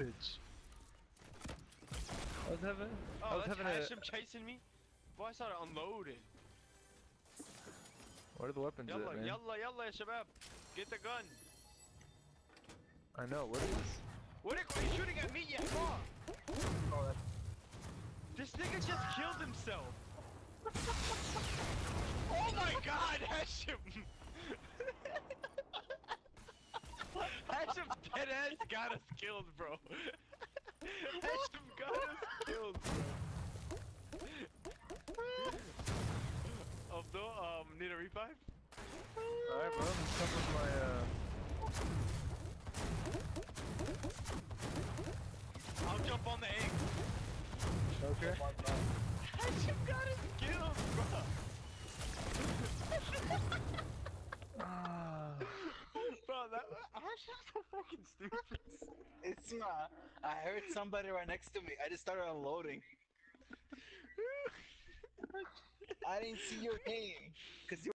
bitch. I was having Hashim chasing me? Boy, I started unloading. What are the weapons at, Yalla, man? yalla, yalla, ya shabab. Get the gun. I know, what is this? What are you shooting at me, ya fuck? Oh, This nigga just killed himself. Oh my god, Hashim! Hashim deadass got us killed, bro. Hashim got us killed, bro. Abdul, need a revive? alright, bro. Let's come with my, I'll jump on the egg. Okay. Hashim got us killed, bro. Ah. Bro, that Hashim's so fucking stupid. It's not. I heard somebody right next to me. I just started unloading. I didn't see your name. Cause you